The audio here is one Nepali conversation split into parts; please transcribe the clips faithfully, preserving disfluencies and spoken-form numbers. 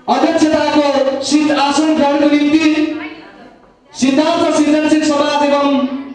अध्यक्षताको सिट आसन ग्रहणको निम्ति सिद्धार्थ सृजनशील समाज एवं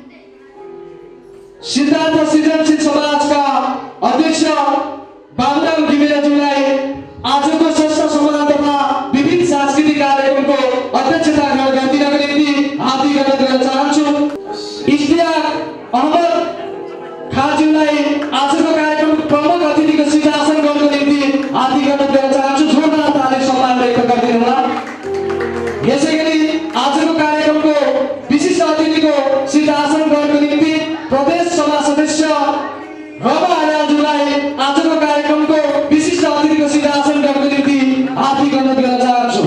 सिद्धार्थ सृजनशील समाजका अध्यक्ष बाबुराम घिमिरेज्यूलाई आजको श्रेष्ठ सम्मान तथा विविध सांस्कृतिक कार्यक्रमको अध्यक्षता ग्रहण गरिदिनको निम्ति हार्दिक अनुरोध गर्न चाहन्छु। इस्तियाक अहमद खाज्यूलाई आजको कार्यक्रमको प्रमुख अतिथिको सिट आसन ग्रहणको निम्ति हार्दिक अनुरोध गर्न चाहन्छु। जोरदार ताली सम्मान व्यक्त गरिदिनु होला। यसैगरी आजको कार्यक्रमको विशिष्ट अतिथिको सिट आसन ग्रहणको निम्ति प्रदेश सभा सदस्य रमा आर्यालज्यूलाई आजको कार्यक्रमको विशिष्ट अतिथिको सिट आसन ग्रहणको निम्ति हार्दिक अनुरोध गर्न चाहन्छु।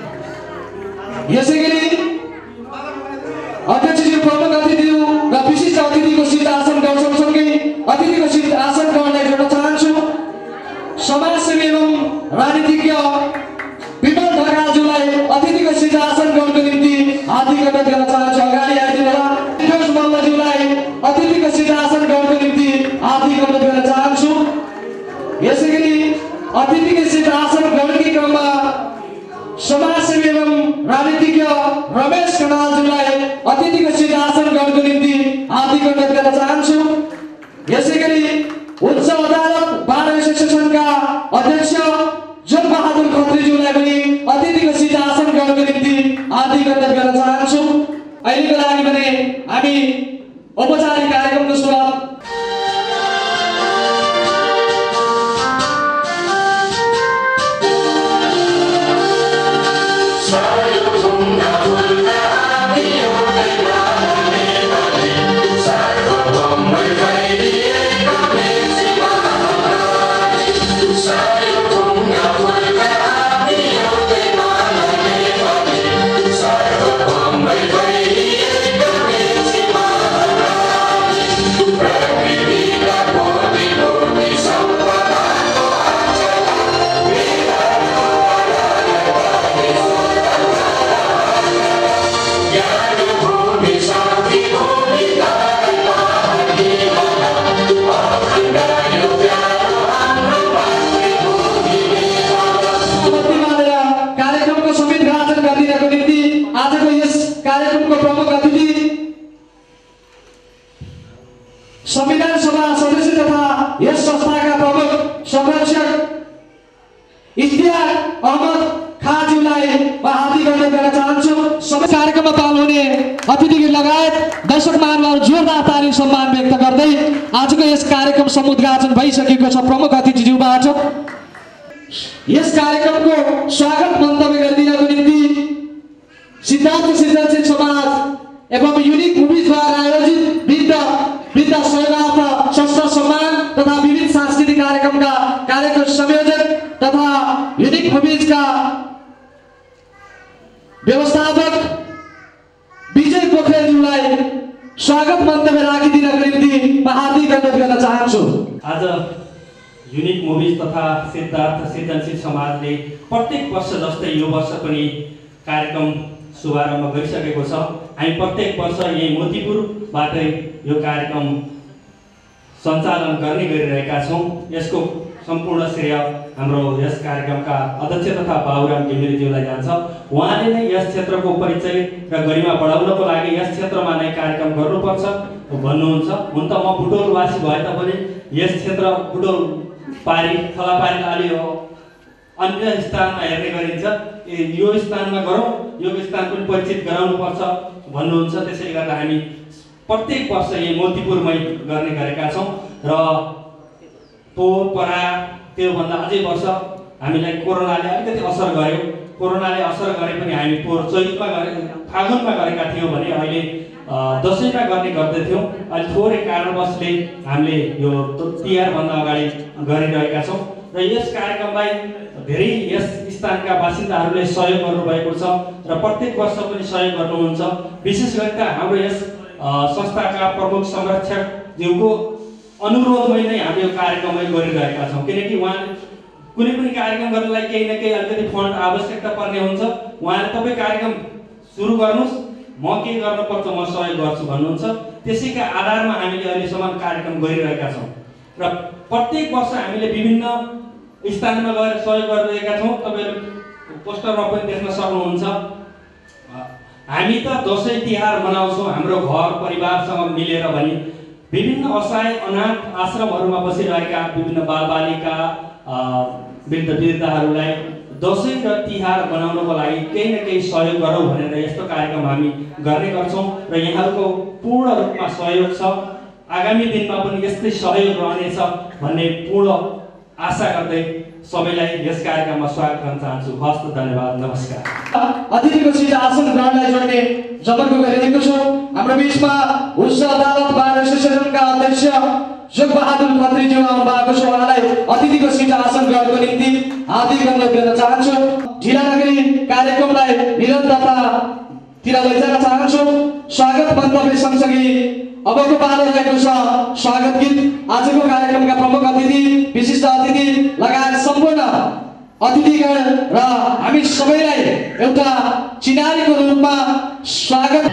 यसैगरी अध्यक्षज्यू प्रमुख अतिथि र विशिष्ट अतिथिको सिट आसन ग्रहण सँगसँगै अतिथिको सिट आसन ग्रहणलाई जोड्न चाहन्छु। समाजसेवी एवं राजनीतिज्ञ विमल ढकालज्यूलाई अतिथिको सिट आसन ग्रहणको निम्ति हार्दिक अनुरोध गर्न चाहन्छु। अगाडि आइदिनु होला। फिरोज मल्लज्यूलाई अतिथिको सिट आसन ग्रहणको निम्ति हार्दिक अनुरोध गर्न चाहन्छु। यसैगरी अतिथिको सिट आसन ग्रहणकै क्रममा समाजसेवी एवं राजनीतिज्ञ रमेश कनालज्यूलाई अतिथिको सिट आसन ग्रहणको निम्ति हार्दिक अनुरोध गर्न चाहन्छु। यसैगरी उच्च अदालत बार एसोसिएसनका अध्यक्ष जोन बहादुर खत्रीज्यूलाई पनि अतिथिको सिट आसन ग्रहणको निम्ति हार्दिक अनुरोध गर्न चाहन्छु। अहिलेको लागि भने हामी औपचारिक कार्यक्रमको सुरुवात संविधान सभा सदस्य तथा यस संस्थाका प्रमुख संरक्षक इस्तियाक अहमद खाज्यूलाई हार्दिक अनुरोध गर्न चाहन्छु। सबै कार्यक्रममा पाल्नु हुने अतिथि लगायत दर्शक महानुभाव जोरदार ताली सम्मान व्यक्त गर्दै आजको यस कार्यक्रम समुद्घाटन भइसकेको छ। प्रमुख अतिथिज्यूबाट यस कार्यक्रमको स्वागत मन्तव्य गरिदिनको निम्ति सिद्धार्थ सृजनशील समाज एवं युनिक मुभिजद्वारा आयोजित वृद्ध वृद्ध सहयोगार्थ संस्था सम्मान तथा विविध सांस्कृतिक कार्यक्रमका कार्यक्रम संयोजक तथा युनिक मुभिजका व्यवस्थापक विजय पोखरेलज्यूलाई स्वागत मन्तव्य राखिदिनको निम्ति हार्दिक अनुरोध गर्न चाहन्छु। आज युनिक मुभिज तथा सिद्धार्थ सृजनशील समाजले प्रत्येक वर्ष जस्तै यो वर्ष पनि कार्यक्रम शुभारम्भ गरिसकेको छ। हामी प्रत्येक वर्ष यही मोतीपुरबाटै यो कार्यक्रम सञ्चालन गर्ने गरिरहेका छौँ। यसको सम्पूर्ण श्रेय हाम्रो यस कार्यक्रमका अध्यक्ष तथा बाबुराम घिमिरेज्यूलाई जान्छ। उहाँले नै यस क्षेत्रको परिचय र गरिमा बढाउनको लागि यस क्षेत्रमा नै कार्यक्रम गर्नुपर्छ भन्नुहुन्छ। हुन त म बुटोलवासी भए तापनि यस क्षेत्र बुटोल पारी थलापारी अलि अन्य स्थानमा हेर्ने गरिन्छ। यो स्थानमा गरौँ यो स्थान पनि परिचित गराउनुपर्छ भन्नुहुन्छ। त्यसैले गर्दा हामी प्रत्येक वर्ष यही मोतीपुरमै गर्ने गरेका छौँ र पोहोर परा त्योभन्दा अझै वर्ष हामीलाई कोरोनाले अलिकति असर गर्यो। कोरोनाले असर गरे पनि हामी पोहोर चैतमा गरे फागुनमा गरेका थियौँ भने अहिले दसैँमा गर्ने गर्दैथ्यौँ। अहिले थोरै कारणवशले हामीले यो तिहारभन्दा अगाडि गरिरहेका छौँ र यस कार्यक्रमलाई धेरै यस स्थानका बासिन्दाहरूले सहयोग गर्नुभएको छ र प्रत्येक वर्ष पनि सहयोग गर्नुहुन्छ। विशेष गरी त हाम्रो यस संस्थाका प्रमुख संरक्षकज्यूको अनुरोधमै नै हामी यो कार्यक्रममै गरिरहेका छौँ। किनकि उहाँ कुनै पनि कार्यक्रम गर्नलाई केही न केही अलिकति फन्ड आवश्यकता पर्ने हुन्छ। उहाँले तपाईँ कार्यक्रम सुरु गर्नुहोस्, म के गर्नुपर्छ म सहयोग गर्छु भन्नुहुन्छ। त्यसैका आधारमा हामीले अहिलेसम्म कार्यक्रम गरिरहेका छौँ र प्रत्येक वर्ष हामीले विभिन्न स्थानमा गएर सहयोग गरिरहेका छौँ। तपाईँहरू पोस्टरमा पनि देख्न सक्नुहुन्छ। हामी त दसैँ तिहार मनाउँछौँ हाम्रो घर परिवारसँग मिलेर भने विभिन्न असहाय अनाथ आश्रमहरूमा बसिरहेका विभिन्न बालबालिका वृद्ध वृद्धाहरूलाई दसैँ र तिहार मनाउनको लागि केही न केही सहयोग गरौँ भनेर यस्तो कार्यक्रम हामी गर्ने गर्छौँ र यहाँहरूको पूर्ण रूपमा सहयोग छ। आगामी दिनमा पनि यस्तै सहयोग रहनेछ भन्ने पूर्ण आशा गर्दै सबैलाई यस कार्यक्रममा स्वागत गर्न चाहन्छु। हस्त धन्यवाद, नमस्कार। अतिथिको सिट आसन ग्रहणलाई जोड्ने जमर्को गरिरहेको छु। हाम्रो बिचमा उच्च अदालत बार एसोसिएसनका अध्यक्ष जोग बहादुर खत्रीज्यू आउनु भएको छ। उहाँलाई अतिथिको सिट आसन ग्रहणको निम्ति हार्दिक अनुरोध गर्न चाहन्छु। ढिला नगरी कार्यक्रमलाई निरन्तरतातिर लैजान चाहन्छु। स्वागत मन्तव्य सँगसँगै अबको पालो रहेको छ स्वागत गीत। आजको कार्यक्रमका प्रमुख अतिथि, विशिष्ट अतिथि लगायत सम्पूर्ण अतिथिगण र हामी सबैलाई एउटा चिनारीको रूपमा स्वागत।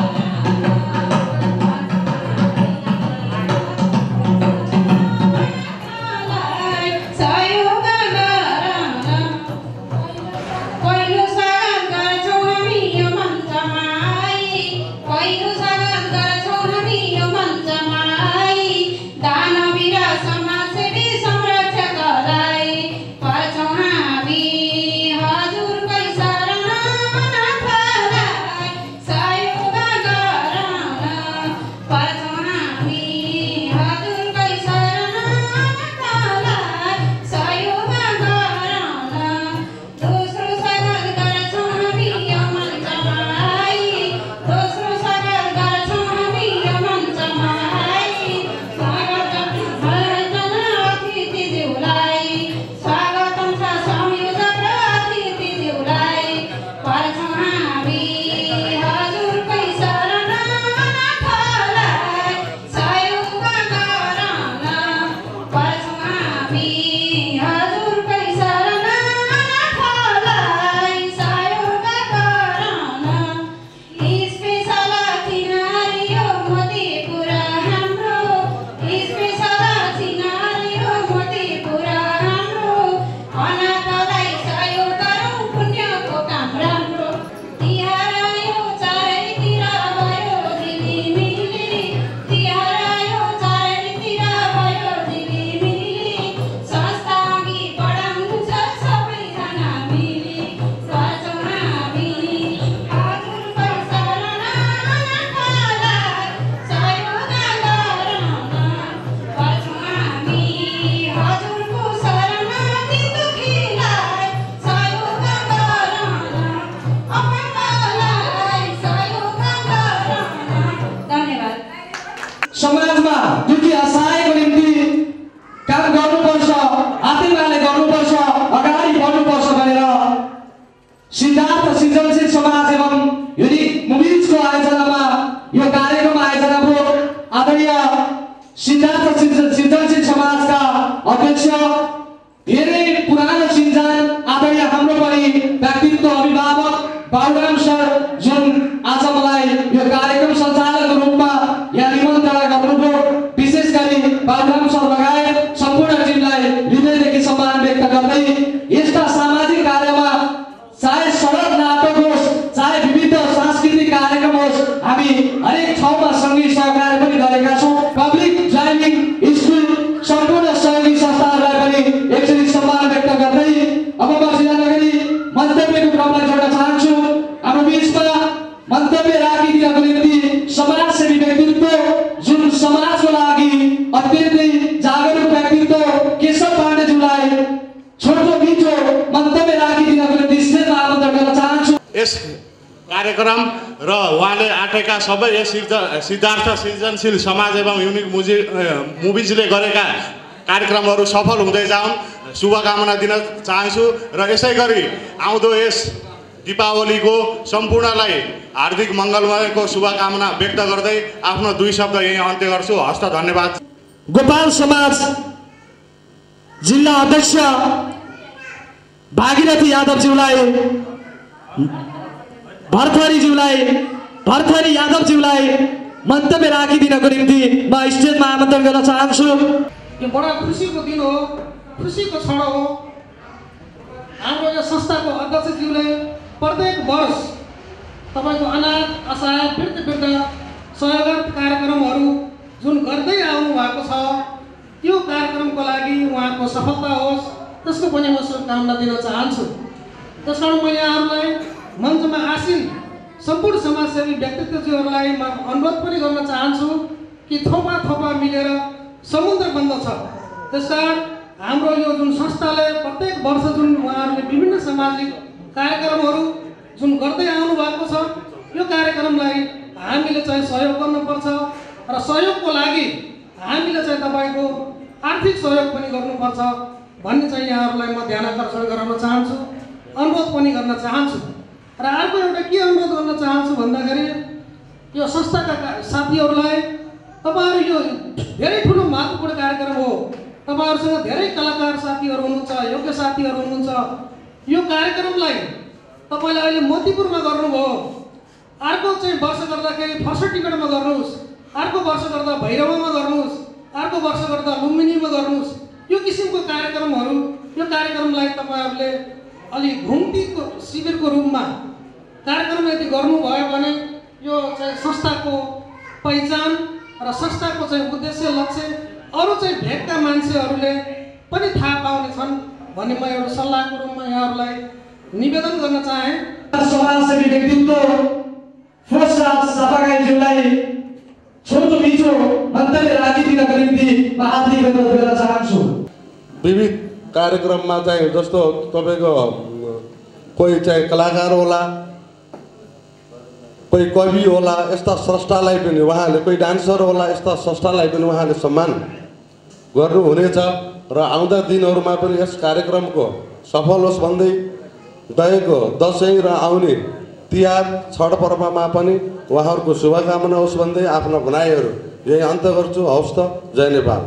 समाजमा दुखी असहायको निम्ति काम गर्नुपर्छ, आत्मीयताले गर्नुपर्छ, अगाडि बढ्नुपर्छ भनेर सिद्धार्थ सृजनशील समाज एवं युनिक मुभिजको आयोजनामा यो कार्यक्रम आयोजना भयो। आदरणीय सिद्धार्थ सृजनशील समाजका अध्यक्ष धेरै पुरानो सिन्जान आदरणीय हाम्रो पनि व्यक्तित्व अभिभावक बाबुराम सर जुन आज मलाई यो कार्यक्रम सञ्चालकको रूपमा यहाँ निमन्त्रणा गर्नुभयो। विशेष गरी बाबुराम सर लगायत सम्पूर्ण टिमलाई हृदयदेखि सम्मान व्यक्त गर्दै यस्ता सामाजिक कार्यमा चाहे सडक नाटक होस्, चाहे विविध सांस्कृतिक कार्यक्रम होस्, हामी हरेक ठाउँमा सँगै सहकार्य पनि गरेका छौँ। पब्लिक ड्राइभिङ स्कुल सम्पूर्ण सहयोगी संस्थाहरूलाई पनि एकचोटि सम्मान व्यक्त गर्दै अब म ढिला नगरी मन्तव्यको क्रमलाई जोड्न चाहन्छु। हाम्रो बिचमा मन्तव्य राखिदिनको निम्ति समाजसेवी व्यक्तित्व जुन समाजको लागि अत्यन्तै जागरुक व्यक्तित्व केशव पाण्डेज्यूलाई छोटो मिठो मन्तव्य राखिदिनको निम्ति स्टेजमा आमन्त्रण गर्न चाहन्छु। यस कार्यक्रम र उहाँले आँटेका सबै यस सिद्धार्थ सृजनशील समाज एवं युनिक मुजी मुभिजले गरेका कार्यक्रमहरू सफल हुँदै जाउन् शुभकामना दिन चाहन्छु। र यसै गरी आउँदो यस दीपावलीको सम्पूर्णलाई हार्दिक मङ्गलमयको शुभकामना व्यक्त गर्दै आफ्नो दुई शब्द यही अन्त्य गर्छु। हस्त धन्यवाद। गोपाल समाज जिल्ला अध्यक्ष भागीरथी यादवज्यूलाई भरथरीज्यूलाई भरथरी यादवज्यूलाई मन्तव्य राखिदिनको निम्ति म स्टेजमा आमन्त्रण गर्न चाहन्छु। यो बडा खुसीको दिन हो, खुसीको क्षण हो। हाम्रो यो संस्थाको अध्यक्ष प्रत्येक वर्ष तपाईको अनाथ असहाय वृद्ध वृद्ध सहयोग कार्यक्रमहरू जुन गर्दै आउनु भएको छ त्यो कार्यक्रमको लागि उहाँको सफलता होस् त्यसको पनि म शुभकामना दिन चाहन्छु। त्यसकारण म यहाँहरूलाई मञ्चमा आसीन सम्पूर्ण समाजसेवी व्यक्तित्वज्यूहरूलाई म अनुरोध पनि गर्न चाहन्छु कि थोपा थोपा मिलेर समुद्र बन्द छ। त्यसकारण हाम्रो यो जुन संस्थाले प्रत्येक वर्ष जुन उहाँहरूले विभिन्न सामाजिक कार्यक्रमहरू जुन गर्दै आउनु भएको छ यो कार्यक्रमलाई हामीले चाहिँ सहयोग गर्नुपर्छ र सहयोगको लागि हामीले चाहिँ तपाईँको आर्थिक सहयोग पनि गर्नुपर्छ भन्ने चाहिँ यहाँहरूलाई म ध्यान आकर्षण गराउन चाहन्छु, अनुरोध पनि गर्न चाहन्छु। र अर्को एउटा के अनुरोध गर्न चाहन्छु भन्दाखेरि यो संस्थाका साथीहरूलाई तपाईँहरू यो धेरै ठुलो महत्त्वपूर्ण कार्यक्रम हो, तपाईँहरूसँग धेरै कलाकार साथीहरू हुनुहुन्छ, योग्य साथीहरू हुनुहुन्छ। यो कार्यक्रमलाई तपाईँले अहिले मोतीपुरमा गर्नुभयो, अर्को चाहिँ वर्ष गर्दाखेरि फर्स्ट टिकटमा गर्नुहोस्, अर्को वर्ष गर्दा भैरवमा गर्नुहोस्, अर्को वर्ष गर्दा लुम्बिनीमा गर्नुहोस्। यो किसिमको कार्यक्रमहरू यो कार्यक्रमलाई तपाईँहरूले अलि घुम्तीको शिविरको रूपमा कार्यक्रम यदि गर्नुभयो भने यो चाहिँ संस्थाको पहिचान र संस्थाको चाहिँ उद्देश्य लक्ष्य अरू चाहिँ भेगका मान्छेहरूले पनि थाहा पाउनेछन् भन्ने म एउटा सल्लाहको रूपमा यहाँहरूलाई निवेदन गर्न चाहे। समाजसेवी व्यक्तित्व फोर्सराज सापागाईज्यूलाई छोटो मिठो मन्तव्य राखिदिनको निम्ति म हार्दिक अनुरोध गर्न चाहन्छु। विविध कार्यक्रममा चाहिँ जस्तो तपाईँको कोही चाहिँ कलाकार होला, कोही कवि होला, यस्ता स्रष्टालाई पनि उहाँले, कोही डान्सर होला, यस्ता स्रष्टालाई पनि उहाँले सम्मान गर्नुहुनेछ र आउँदा दिनहरूमा पनि यस कार्यक्रमको सफल होस् भन्दै गएको दसैँ र आउने तिहार छठ पर्वमा पनि उहाँहरूको शुभकामना होस् भन्दै आफ्ना भनाइहरू यही अन्त्य गर्छु। हवस् त, जय नेपाल।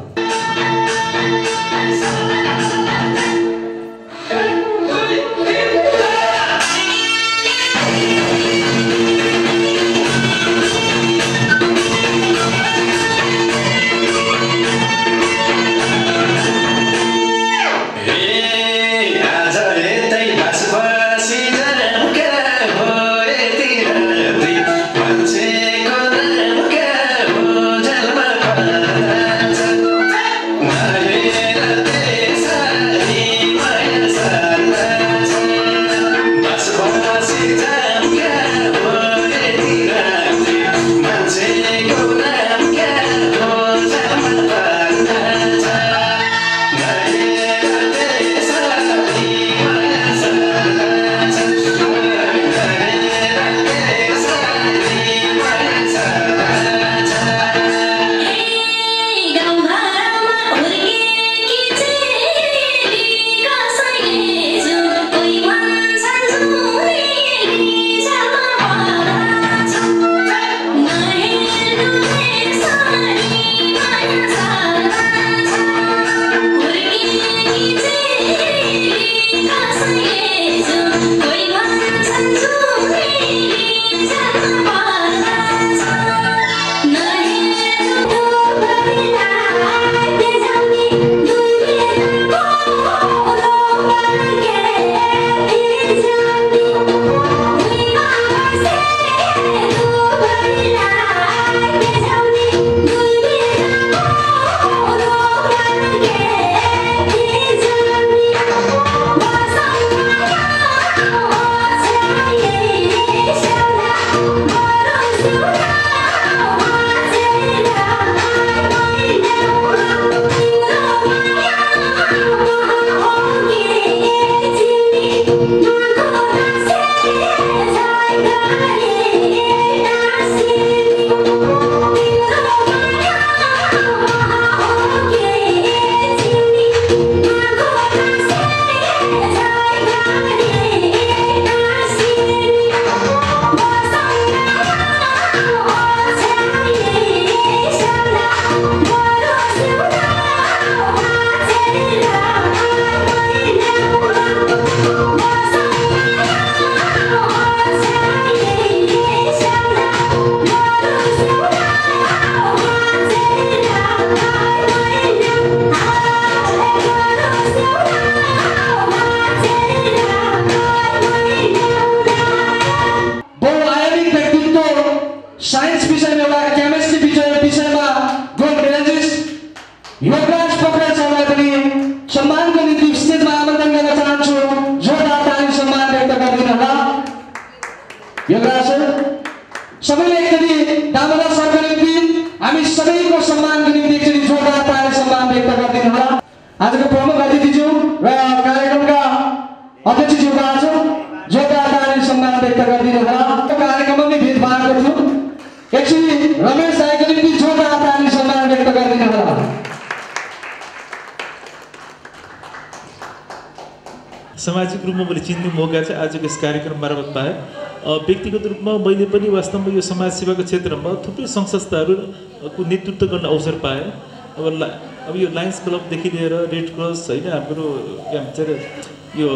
Thank you. दामोदर सरको निम्ति हामी सबैको सम्मानको निम्ति एकचोटि जोरदार ताली सम्मान व्यक्त गरिदिनु होला। आजको प्रमुख अतिथिज्यू र कार्यक्रमका अध्यक्षज्यूका आज जोरदार ताली सम्मान व्यक्त गरिदिनु होला। कार्यक्रममा पनि भेट भएको छु, एकचोटि रमेश दाइको निम्ति जोरदार ताली सम्मान व्यक्त गरिदिनु होला। सामाजिक रूपमा मैले चिन्ने मौका चाहिँ आजको यस कार्यक्रम मार्फत पाएँ। व्यक्तिगत रूपमा मैले पनि वास्तवमा यो समाजसेवाको क्षेत्रमा थुप्रै सङ्घ-संस्थाहरूको नेतृत्व गर्ने अवसर पाएँ। अब ला अब यो लायन्स क्लबदेखि लिएर रेड क्रस होइन, हाम्रो के भन्छ अरे यो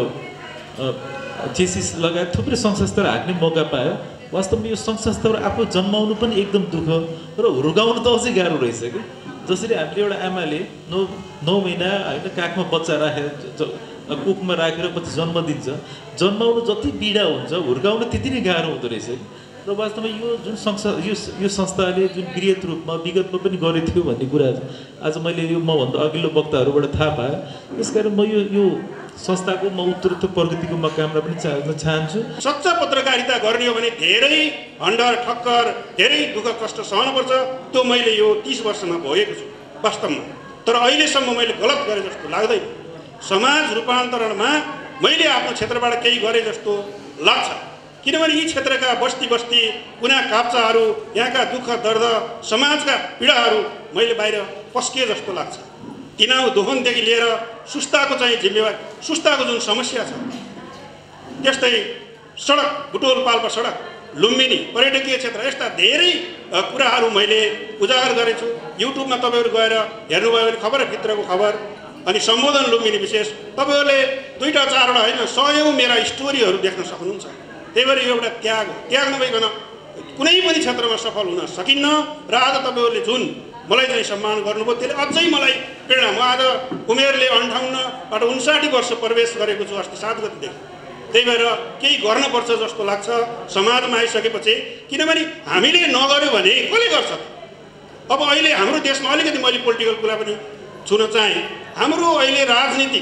जेसिस लगायत थुप्रै सङ्घ-संस्थाहरू हाँक्ने मौका पायो। वास्तवमा यो सङ्घ-संस्थाहरू आफू जन्माउनु पनि एकदम दुःख र हुर्काउनु त अझै गाह्रो रहेछ कि। जसरी हामीले एउटा आमाले नौ नौ महिना होइन काखमा बच्चा राखेर कुखमा राखेर पछि जन्म दिन्छ, जन्माउनु जति पीडा हुन्छ हुर्काउनु त्यति नै गाह्रो हुँदो रहेछ। र वास्तवमा यो जुन संस्था यो यो संस्थाले जुन वृहत रूपमा विगतमा पनि गरेको थियो भन्ने कुरा आज मैले यो मभन्दा अघिल्लो वक्ताहरूबाट थाहा पाएँ। त्यसकारण म यो यो संस्थाको म उत्तरोत्तर प्रगतिको म कामना पनि चाहन चाहन्छु। सच्चा पत्रकारिता गर्ने हो भने धेरै हन्डर ठक्कर धेरै दुःख कष्ट सहनुपर्छ। त्यो मैले यो तीस वर्षमा भोगेको छु वास्तवमा। तर अहिलेसम्म मैले गलत गरेँ जस्तो लाग्दैन। समाज रूपान्तरणमा मैले आफ्नो क्षेत्रबाट केही गरेँ जस्तो लाग्छ, किनभने यी क्षेत्रका बस्ती बस्ती कुना काप्चाहरू यहाँका दुःख दर्द समाजका पीडाहरू मैले बाहिर पस्किए जस्तो लाग्छ। तिनाउ दोहनदेखि लिएर सुस्ताको चाहिँ जिम्मेवार सुस्ताको जुन समस्या छ, त्यस्तै सडक बुटोल पाल्पा सडक लुम्बिनी पर्यटकीय क्षेत्र यस्ता धेरै कुराहरू मैले उजागर गरेछु। युट्युबमा तपाईँहरू गएर हेर्नुभयो भने खबरभित्रको खबर अनि सम्बोधन लुम्बिनी विशेष तपाईँहरूले दुईवटा चारवटा होइन सयौँ मेरा स्टोरीहरू देख्न सक्नुहुन्छ। त्यही भएर यो एउटा त्याग हो। त्याग नभइकन कुनै पनि क्षेत्रमा सफल हुन सकिन्न। र आज तपाईँहरूले जुन मलाई चाहिँ सम्मान गर्नुभयो त्यसले अझै मलाई प्रेरणा। म आज उमेरले अन्ठाउन्नबाट उन्साठी वर्ष प्रवेश गरेको छु अस्ति सात गतिदेखि। त्यही भएर केही गर्नुपर्छ जस्तो लाग्छ समाजमा आइसकेपछि, किनभने हामीले नगर्यो भने कसले गर्छ। अब अहिले हाम्रो देशमा अलिकति मैले पोलिटिकल कुरा पनि छुन चाहेँ। हाम्रो अहिले राजनीति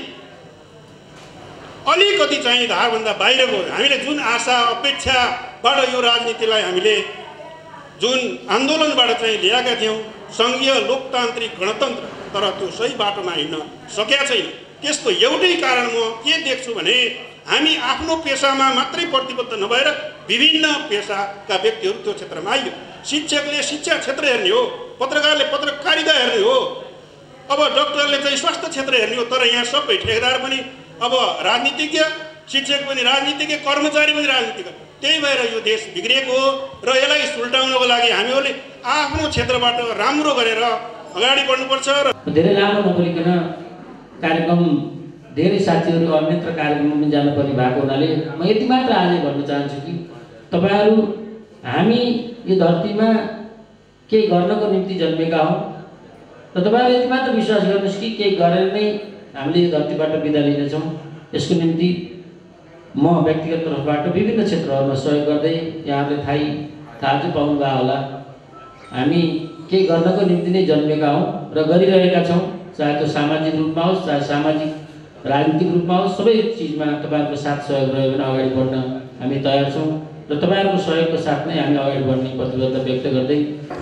अलिकति चाहिँ धारभन्दा बाहिर गयो। हामीले जुन आशा अपेक्षाबाट यो राजनीतिलाई हामीले जुन आन्दोलनबाट चाहिँ ल्याएका थियौँ सङ्घीय लोकतान्त्रिक गणतन्त्र, तर त्यो सही बाटोमा हिँड्न सकेका छैन। त्यसको एउटै कारण म के देख्छु भने हामी आफ्नो पेसामा मात्रै प्रतिबद्ध नभएर विभिन्न पेसाका व्यक्तिहरू त्यो क्षेत्रमा आइयो। शिक्षकले शिक्षा क्षेत्र हेर्ने हो, पत्रकारले पत्रकारिता हेर्ने हो, अब डक्टरले चाहिँ स्वास्थ्य क्षेत्र हेर्ने हो। तर यहाँ सबै ठेकेदार पनि अब राजनीतिज्ञ, शिक्षक पनि राजनीतिज्ञ, कर्मचारी पनि राजनीतिज्ञ। त्यही भएर यो देश बिग्रिएको हो र यसलाई सुल्टाउनको लागि हामीहरूले आफ्नो क्षेत्रबाट राम्रो गरेर अगाडि बढ्नुपर्छ। र धेरै लामो नबोलिकन कार्यक्रम धेरै साथीहरू अन्यत्र कार्यक्रममा पनि जानु पर्ने भएको हुनाले म यति मात्र आज भन्न चाहन्छु कि तपाईँहरू हामी यो धरतीमा केही गर्नको निम्ति जन्मेका हौँ र तपाईँहरूले यति मात्र विश्वास गर्नुहोस् कि केही गरेर नै हामीले यो धरतीबाट बिदा लिनेछौँ। यसको निम्ति म व्यक्तिगत तर्फबाट विभिन्न क्षेत्रहरूमा सहयोग गर्दै यहाँहरूले थाहै थाहा चाहिँ पाउनुभयो होला, हामी केही गर्नको निम्ति नै जन्मेका हौँ र गरिरहेका छौँ। चाहे त्यो सामाजिक रूपमा होस्, चाहे सामाजिक राजनीतिक रूपमा होस्, सबै चिजमा तपाईँहरूको साथ सहयोग रह्यो भने अगाडि बढ्न हामी तयार छौँ र तपाईँहरूको सहयोगको साथ नै हामी अगाडि बढ्ने प्रतिबद्धता व्यक्त गर्दै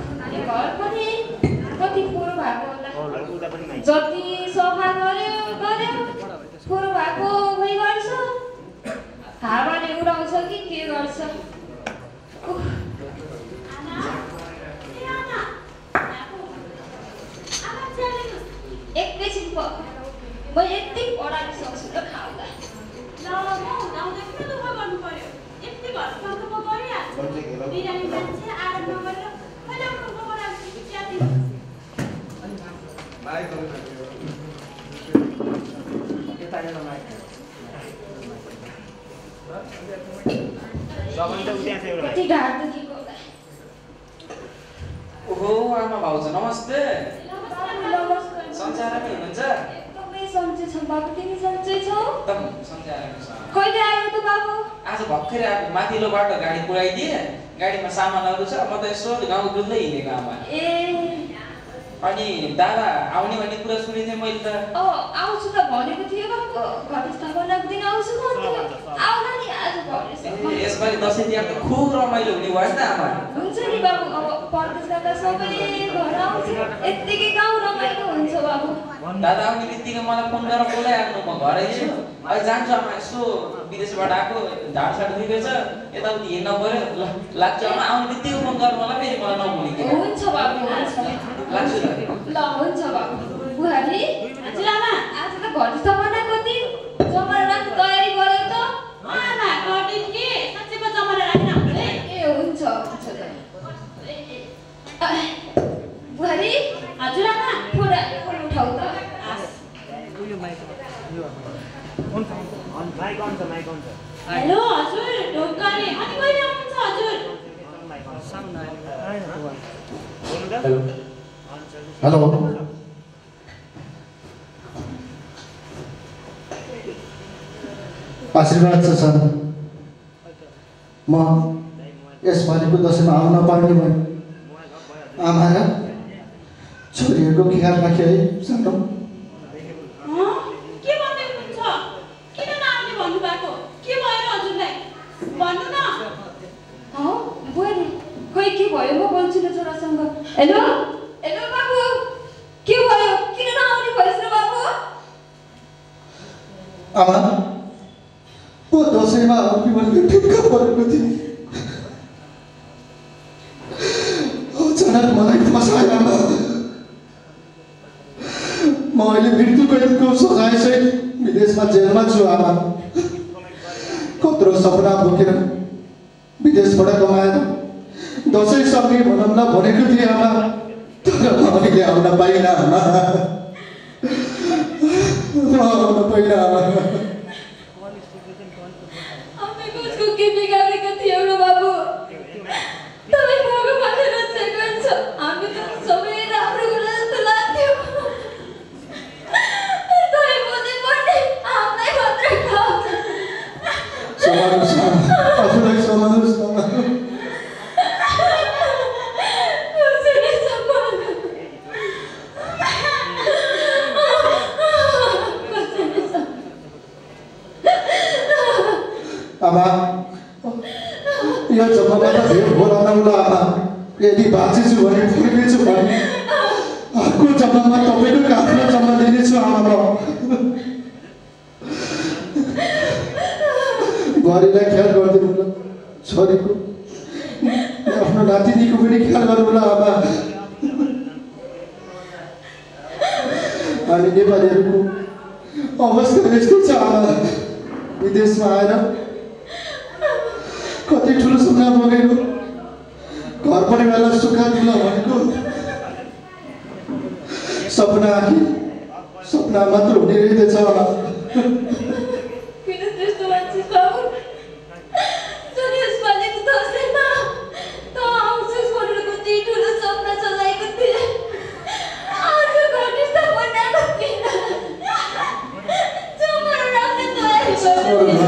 जति सफा गर्यो गर्यो फोहोर भएको खै गर्छ, हावाले उडाउँछ कि के गर्छ। एकैछिन म यति पढाइ सक्छु र खाउँदा कति ढाड दुखेको होला। ओहो आमा भाउजू नमस्ते। नमस्कार। सन्चै आरामै हुनुहुन्छ? एकदमै सन्चै छौँ बाबु, तिमी सन्चै छौ? एकदम सन्चै आरामै छु। कहिले आयो त बाबु? आज भर्खरै आएको, माथिल्लोबाट गाडी पुऱ्याइदिए, गाडीमा सामानहरू छ, म त यसो गाउँ डुल्दै हिँडेको आमा। ए अनि दादा आउने भन्ने कुरा सुनेको थिएँ मैले त। अँ आउँछु त भनेको थियो बाबु, घटस्थापनाको दिन आउँछु भन्थ्यो। आउला नि आज भनेछ। यसपालि दसैँ तिहार त खुब रमाइलो हुने भयो नि त आमा। हुन्छ नि बाबु, अब परदेशका त सबै घर आउँछ, यत्तिकै गाउँ रमाइलो हुन्छ बाबु। दादा आउने बित्तिकै मलाई फोन गरेर बोलाइहाल्नु, म घर आइदिन्छु। अहिले जान्छु आमा, यसो विदेशबाट आएको ढाडसाड दुखेछ, यताउति हिँड्न पर्यो। ल लाग्छ आमा, आउने बित्तिकै फोन गरेर मलाई फेरि मलाई नभुलिकन। हुन्छ बाबु, हुन्छ लाग्छु त। ल हुन्छ बाबु। बुहारी, हजुर आमा, आज त घर जमानाको दिन, जमरा राख्ने तयारी गर्यो त? आमा गर्दिन कि, साँच्चैमा जमरा राख्न हुन्छ है। ए हुन्छ हुन्छ। बुहारी, हजुर आमा, फोन फोन उठाउ त। हेलो हजुर, ढोकाले अनि कहिले आउनुहुन्छ हजुर? हेलो आशीर्वाद छ सर। म यसपालिको दसैँमा आउन पाउने भयो। आमा र छोरीहरूको ख्याल राखे है सानो। के भन्दै हुनुहुन्छ? किन नआउने भन्नुभएको? के भयो हजुरलाई? भन्नु न। हौ बुहारी, खोइ के भयो, म बोल्छु न छोरासँग। हेलो हेलो बाबु, के भयो? किन नआउने भएछ र बाबु? आमा, म दसैँमा आउने भनेर ठिक्क परेको थिएँ। अचानक मलाई फसायो आमा। म अहिले मृत्युको सजायसहित विदेशमा जेलमा छु आमा। कत्रो सपना बोकेर विदेशबाट कमाएर दसैँ सक्ने भनौँ न भनेको थिएँ आमा, तर म अहिले आउन पाइनँ आमा। म आउन पाइनँ आमा। कसको के बिगारेको थियो र बाबु? तपाईँ भगवानले रक्षा गर्छ। हामी त सबै राम्रो कुरा जस्तो लाग्थ्यो। तपाईँ बोल्दै पर्ने हामीलाई मात्रै खान्छ। सम्हाल्नुहोस् न, आफूलाई सम्हाल्नुहोस् न। कसैले सम्हाल्नु, कसैले सम्हाल्नु। आमा, यो जम्मामा त भेट होला नहोला आमा। यदि बाँचेछु भने फर्केछु भने अर्को जम्मामा तपाईँको आफ्नो जम्मा दिनेछु आमा। म बुहारीलाई ख्याल गरिदिनु ल, छोरीको आफ्नो नातिनीको पनि ख्याल गर्नु ल आमा। हामी नेपालीहरूको अवस्था यस्तो छ आमा। विदेशमा आएर कति ठुलो सपना बोकेको, घर परिवारलाई सुख दिनु भनेको सपना आखिर सपना मात्र हुने रहेछ आमा। किन त्यस्तो मान्छे बाबु? जब यसपालिको दसैँमा त आउँछस् भनेर कति ठुलो सपना सजाएको थिएँ। आज घटिस्ता बनाएको थिएन। जमरा राख्ने तयारी गरेको थिएँ।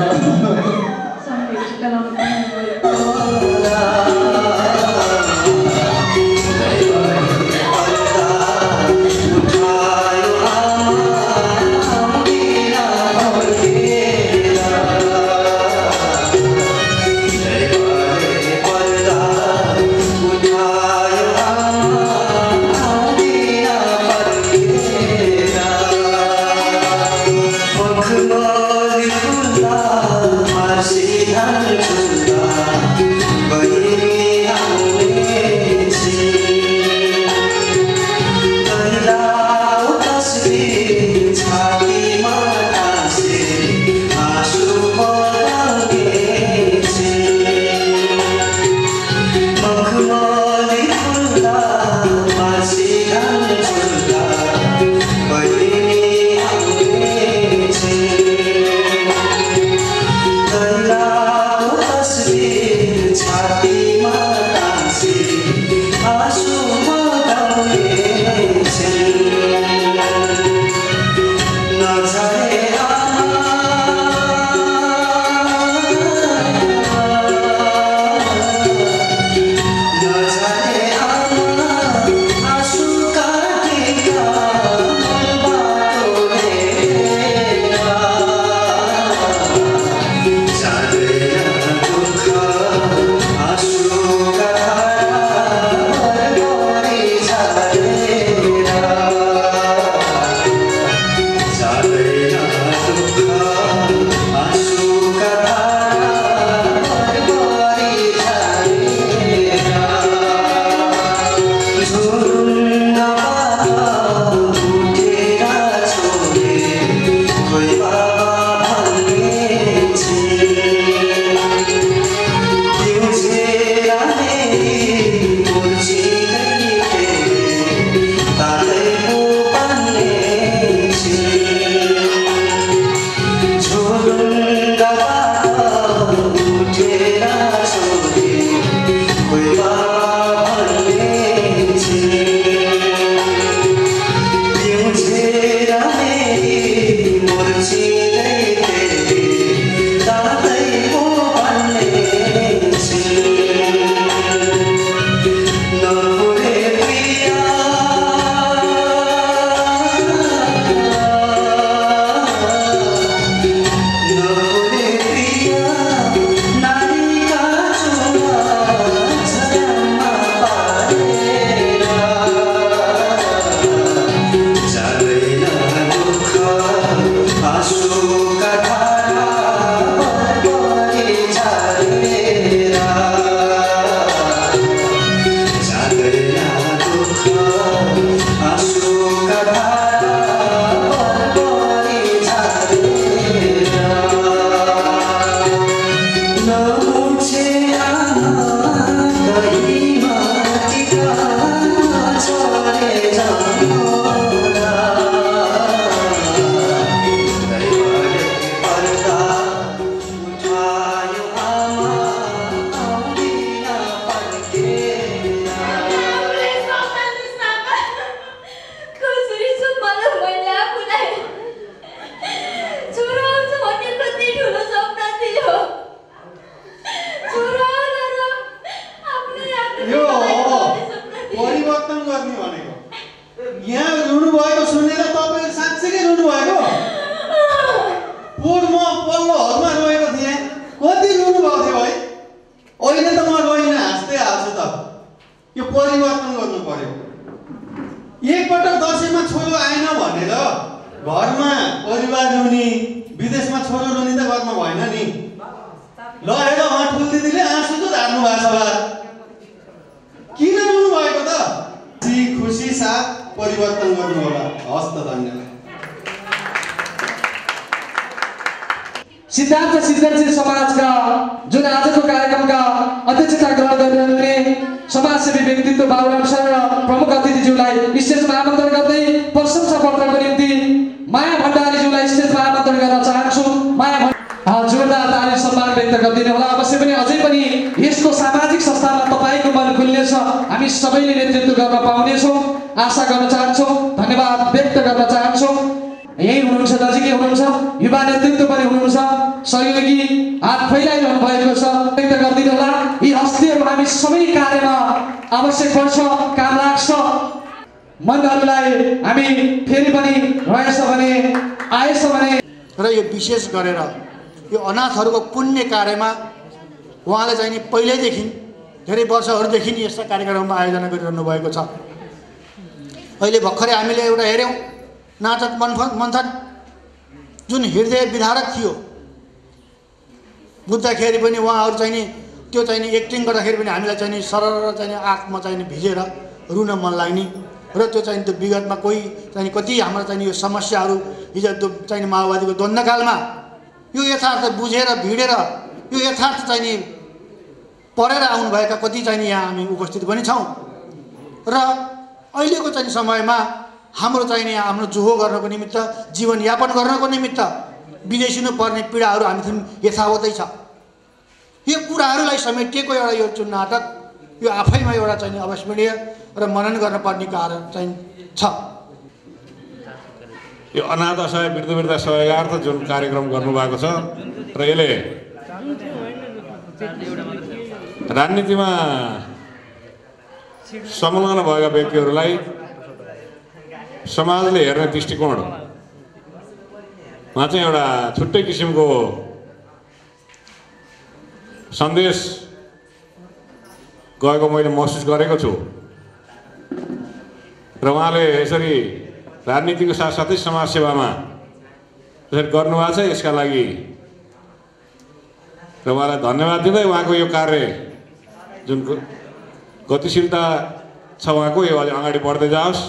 Masih सिद्धार्थ सृजनशील समाजका जुन आजको कार्यक्रमका अध्यक्षता ग्रहण गरिरहनुहुने समाजसेवी व्यक्तित्व बाबुराम सर र प्रमुख अतिथिज्यूलाई स्टेजमा आमन्त्रण गर्दै प्रशंसा पत्रको निम्ति माया भण्डारीज्यूलाई स्टेजमा आमन्त्रण गर्न चाहन्छु। माया जोरदार ताली सम्मान व्यक्त गरिदिनु होला। अवश्य पनि अझै पनि यस्तो सामाजिक संस्थामा तपाईँको मन खुल्नेछ, हामी सबैले नेतृत्व गर्न पाउनेछौँ आशा गर्न चाहन्छौँ, धन्यवाद व्यक्त गर्न चाहन्छौँ। यही हुनुहुन्छ, नजिकै हुनुहुन्छ, युवा नेतृत्व पनि हुनुहुन्छ, सहयोगी हात फैलाइरहनु भएको छ, व्यक्त गरिदिनु होला। यी हस्तीहरू हामी सबै कार्यमा आवश्यक पर्छ, काम लाग्छ। मनहरूलाई हामी फेरि पनि रहेछ भने आएछ भने र यो विशेष गरेर यो अनाथहरूको पुण्य कार्यमा उहाँले चाहिँ नि पहिल्यैदेखि धेरै वर्षहरूदेखि यस्ता कार्यक्रममा आयोजना गरिरहनु भएको छ। अहिले भर्खरै हामीले एउटा हेऱ्यौँ नाटक मन्थन जुन हृदय विदारक थियो, बुझ्दाखेरि पनि उहाँहरू चाहिँ नि त्यो चाहिँ नि एक्टिङ गर्दाखेरि पनि हामीलाई चाहिँ नि सरर चाहिँ आँखमा चाहिँ नि भिजेर रुन मन लाग्ने र त्यो चाहिँ त्यो विगतमा कोही चाहिँ कति हाम्रो चाहिँ यो समस्याहरू हिजो त्यो चाहिँ माओवादीको द्वन्द्वकालमा यो यथार्थ बुझेर भिडेर यो यथार्थ चाहिँ नि पढेर आउनुभएका कति चाहिँ यहाँ हामी उपस्थित पनि छौँ र अहिलेको चाहिँ समयमा हाम्रो चाहिँ नि हाम्रो जोहो गर्नको निमित्त जीवनयापन गर्नको निमित्त विदेशिनु पर्ने पीडाहरू हामीथि यथावतै छ। यो कुराहरूलाई समेटिएको एउटा यो जुन नाटक यो आफैमा एउटा चाहिँ अविस्मरणीय र मनन गर्नुपर्ने कारण चाहिँ छ। यो अनाथ असहाय वृद्ध वृद्ध सहयोगार्थ जुन कार्यक्रम गर्नुभएको छ र यसले राजनीतिमा संलग्न भएका व्यक्तिहरूलाई समाजले हेर्ने दृष्टिकोणमा चाहिँ एउटा छुट्टै किसिमको सन्देश गएको मैले महसुस गरेको छु र उहाँले यसरी राजनीतिको साथसाथै समाजसेवामा यसरी गर्नुभएको छ। यसका लागि र उहाँलाई धन्यवाद दिँदै उहाँको यो कार्य जुन गतिशीलता छ उहाँको यो अझै अगाडि बढ्दै जाओस्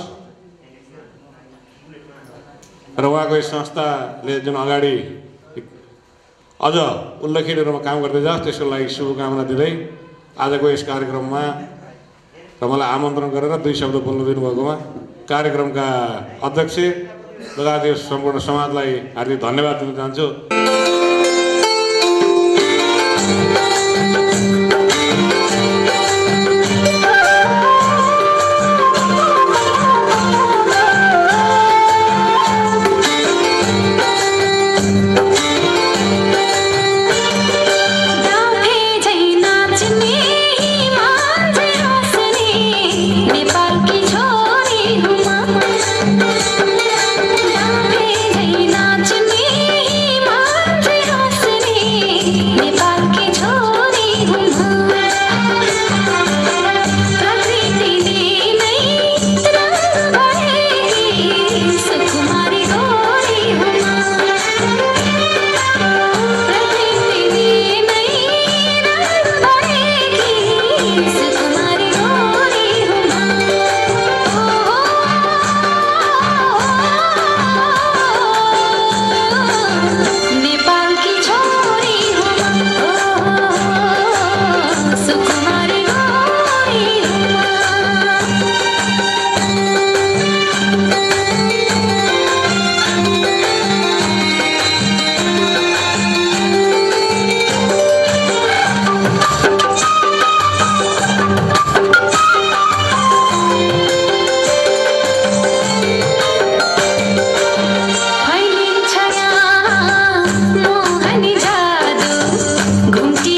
र उहाँको यस संस्थाले जुन अगाडि अझ उल्लेखनीय रूपमा काम गर्दै जाओस् त्यसको लागि शुभकामना दिँदै आजको यस कार्यक्रममा र मलाई आमन्त्रण गरेर दुई शब्द बोल्नु दिनुभएकोमा कार्यक्रमका अध्यक्ष लगायत यो सम्पूर्ण समाजलाई हार्दिक धन्यवाद दिन चाहन्छु।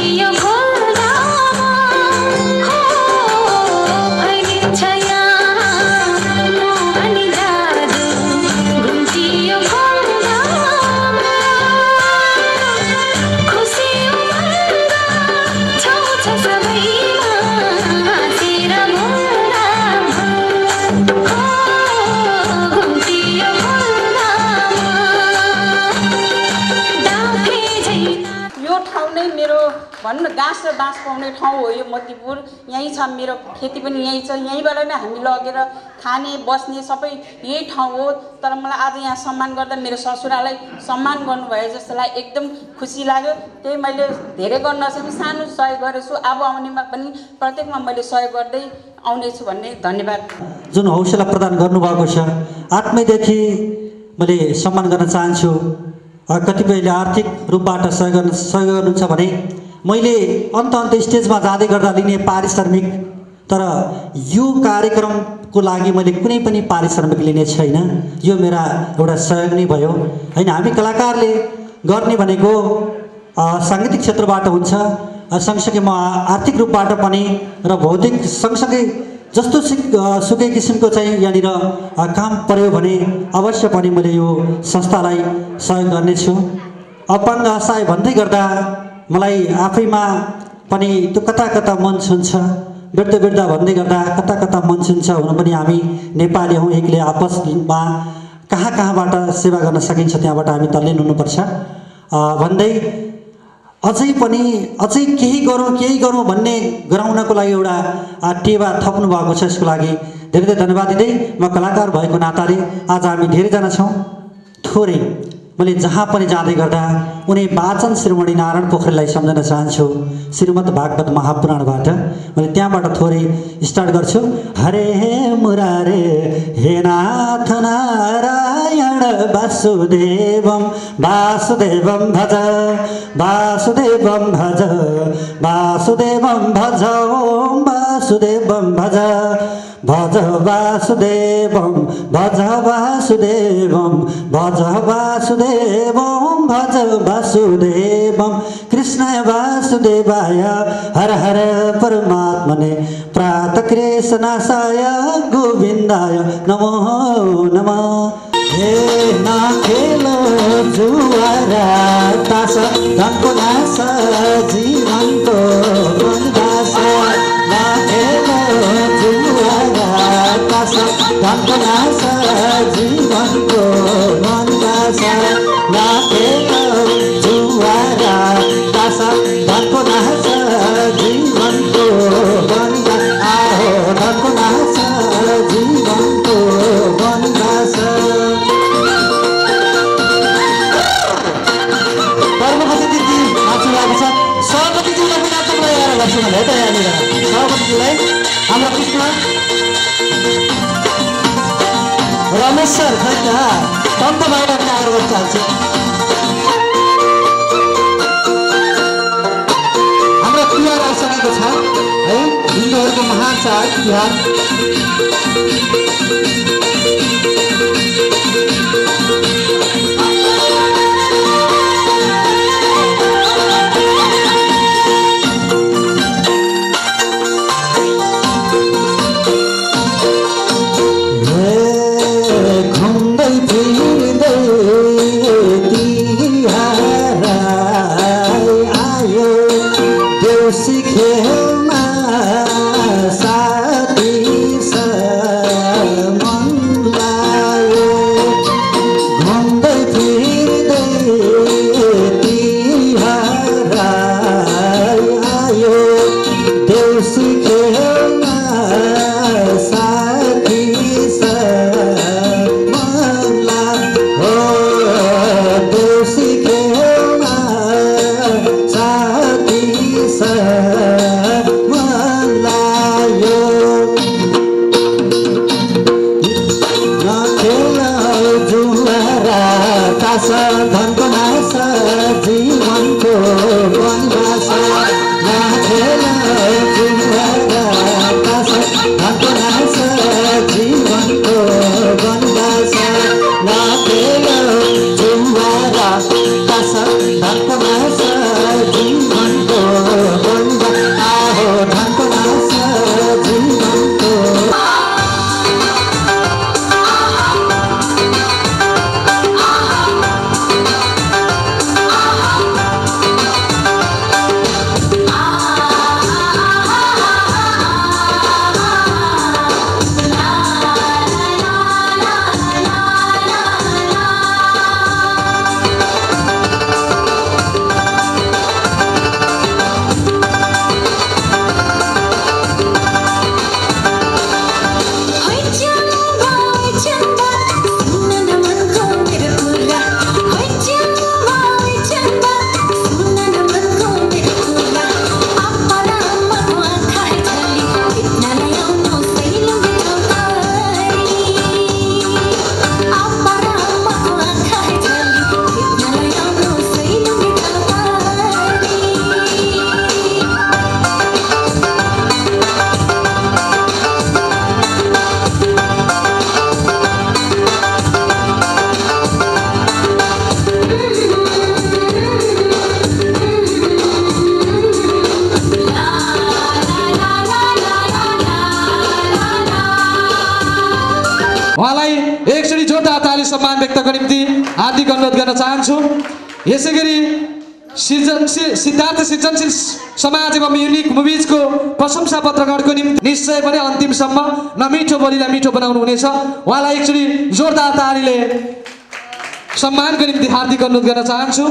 भन्न घाँस र बाँस पाउने ठाउँ हो यो मतिपुर। यहीँ छ, मेरो खेती पनि यहीँ छ, यहीँबाट नै हामी लगेर खाने बस्ने सबै यही ठाउँ हो। तर मलाई आज यहाँ सम्मान गर्दा मेरो ससुरालाई सम्मान गर्नुभयो जस्तो लाग्यो, एकदम खुसी लाग्यो। त्यही मैले धेरै गर्न नसके सानो सहयोग गरेछु, अब आउनेमा पनि प्रत्येकमा मैले सहयोग गर्दै आउनेछु भन्ने धन्यवाद। जुन हौसला प्रदान गर्नुभएको छ आत्मैदेखि मैले सम्मान गर्न चाहन्छु। कतिपयले आर्थिक रूपबाट सहयोग गर्न सहयोग गर्नुहुन्छ भने मैले अन्त अन्त स्टेजमा जाँदै गर्दा लिने पारिश्रमिक, तर यो कार्यक्रमको लागि मैले कुनै पनि पारिश्रमिक लिने छैन। यो मेरा एउटा सहयोग नै भयो हैन। हामी कलाकारले गर्ने भनेको साङ्गीतिक क्षेत्रबाट हुन्छ, सँगसँगै म आर्थिक रूपबाट पनि र भौतिक सँगसँगै जस्तो सुकै किसिमको चाहिँ यहाँनिर काम पर्यो भने अवश्य पनि मैले यो संस्थालाई सहयोग गर्नेछु। अपाङ्ग असहाय भन्दै गर्दा मलाई आफैमा पनि त्यो कता कता मन छुन्छ, वृद्ध वृद्ध भन्दै गर्दा कता कता मन छुन्छ। हुन पनि हामी नेपाली हौँ, एकले आपसमा कहाँ कहाँबाट सेवा गर्न सकिन्छ त्यहाँबाट हामी तल्लीन हुनुपर्छ भन्दै अझै पनि अझै केही गरौँ केही गरौँ भन्ने गराउनको लागि एउटा टेवा थप्नु भएको छ। यसको लागि धेरै धेरै धन्यवाद दिँदै म कलाकार भएको नाताले आज हामी धेरैजना छौँ। थोरै मैले जहाँ पनि जाँदै गर्दा उनी वाचन श्रीमणी नारायण पोखरेललाई सम्झन चाहन्छु, श्रीमद् भागवत महापुराणबाट। मैले त्यहाँबाट थोरै स्टार्ट गर्छु। हरे मुरारे हे नाथ नारायण वासुदेवम वासुदेवम भज वासुदेवम भज वासुदेवम भज ओम वासुदेवम भज भज वासुदेवम भज वासुदेवम भज वासुदेवम भज वासुदेवम कृष्ण वासुदेवाय हर हर परमात्मने प्रात कृष्णासाय गोविन्दाय नमो नमः। हे ना खेलो जुआरा तास धनको नास जीवनको वनवास ना खेलो जुआरा तास धनको नास जीवनको वनवास ना खेलो जुआरा तास धनको नास जीवनको वनवास आओ धनको नास जीवनको वनवास। सभापतिजीलाई पनि नाच्नुलाई आएर गर्छु भने है त यहाँनिर सभापतिजीलाई हाम्रो कृष्ण रमेश सर खै त तन्तबाट पनि आएर गर्न चाहन्छु। हाम्रो तिहार आइसकेको छ है, हिन्दूहरूको महान चाड तिहार। जीवन को उहाँले सम्मान व्यक्त गर्ने निम्ति हार्दिक अनुरोध गर्न चाहन्छु। यसै गरी सृजनशील सिद्धार्थ सृजनशील समाज एवं युनिक मुभिजको प्रशंसा पत्र ग्रहणको निम्ति निश्चय पनि अन्तिमसम्म नमिठो बोलीलाई मिठो बनाउनु हुनेछ। उहाँलाई एकचोटि जोरदार तालीले सम्मानको निम्ति हार्दिक अनुरोध गर्न चाहन्छु।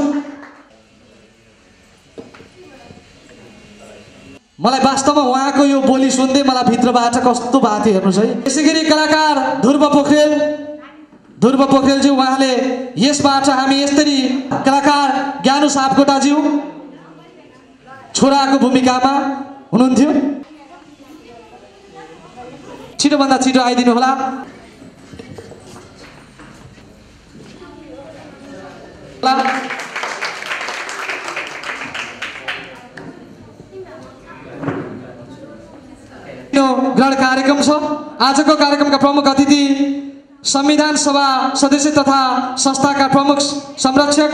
मलाई वास्तवमा उहाँको यो बोली सुन्दै मलाई भित्रबाट कस्तो भएको थियो हेर्नुहोस् है। यसै गरी कलाकार ध्रुव पोखरेल ध्रुव पोखरेलज्यू, उहाँले यसबाट हामी यसरी कलाकार ज्ञानु सापकोटाज्यू छोराको भूमिकामा हुनुहुन्थ्यो, छिटोभन्दा छिटो आइदिनु होला। ग्रहण कार्यक्रम छ। आजको कार्यक्रमका प्रमुख अतिथि संविधान सभा सदस्य तथा संस्थाका प्रमुख संरक्षक